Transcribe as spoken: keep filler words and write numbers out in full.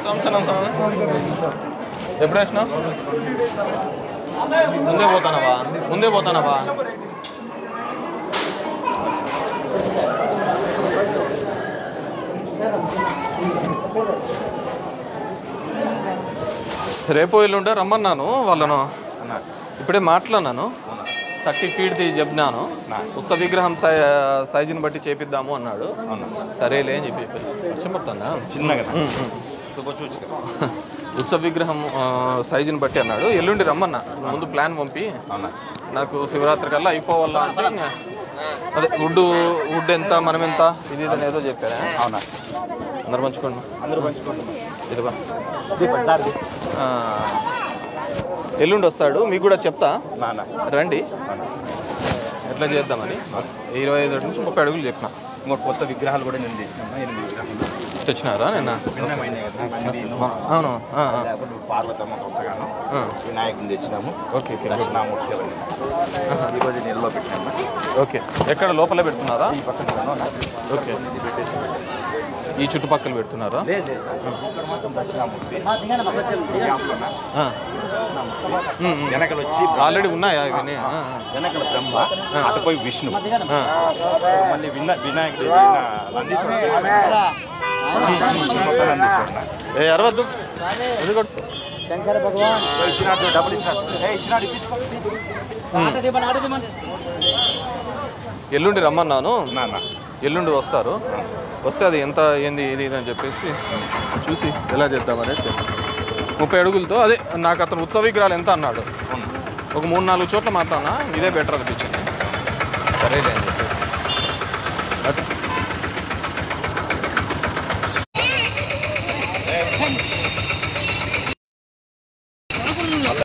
సంవత్సరం సంవత్సరం ఎప్పుడు వేసినావు? ముందే పోతానవా? ముందే పోతానవా? రేపు ఎల్లుంటే రమ్మన్నాను వాళ్ళను. ఇప్పుడే మాట్లాడినాను. థర్టీ ఫీట్ది చెప్పినాను. ఉత్సవ విగ్రహం సై సైజుని బట్టి చేపిద్దాము అన్నాడు. సరేలే అని చెప్పి వర్షం పడుతుందా చిన్నగా ఉత్సవ విగ్రహం సైజుని బట్టి అన్నాడు. ఎల్లుండి రమ్మన్నా. ముందు ప్లాన్ పంపి నాకు శివరాత్రి కల్లా అయిపోవాలా అంటే అదే వుడ్ వుడ్ ఎంత మనం ఎంత ఇది ఇది ఏదో చెప్పారా? అవునా? అందరు పంచుకోండి. అందరూ పంచుకోండి. ఇదిగో ఎల్లుండి వస్తాడు. మీకు కూడా చెప్తా రండి ఎట్లా చేద్దామని. ఇరవై ఐదు నుంచి ముప్పై అడుగులు చెప్పిన. కొత్త విగ్రహాలు కూడా నేను తెచ్చినా. ఎనిమిది విగ్రహాలు తెచ్చినారా నిన్న? అవును. పార్వతమ్మ కొత్తగాను వినాయకుని తెచ్చినాము. Okay okay. దక్షిణామూర్తి ఈరోజు నెలలో పెట్టినాము. ఓకే. ఎక్కడ లోపల పెడుతున్నారా? ఈ పక్కన. ఓకే. ఈ చుట్టుపక్కల పెడుతున్నారా? వెనకలు వచ్చి ఆల్రెడీ ఉన్నాయా ఇవన్నీ? వెనకల బ్రహ్మ, అటుపోయి విష్ణు, మళ్ళీ వినా వినాయకుడు ఏ అరవద్దు అది కొడుసు శంకర భగవాన్ ఇచ్చినాడు. డబ్బులు ఇచ్చినాడు. ఎల్లుండి రమ్మన్నాను. నాన్న ఎల్లుండి వస్తారు. వస్తే అది ఎంత ఏంది ఇది ఇది అని చెప్పేసి చూసి ఎలా చేద్దామనేసి ముప్పై అడుగులతో అదే నాకు అతను ఉత్సవ విగ్రహాలు ఎంత అన్నాడు. ఒక మూడు నాలుగు చోట్ల మాట్లాడినా ఇదే బెటర్ అనిపించింది. సరేలే అని చెప్పేసి అటు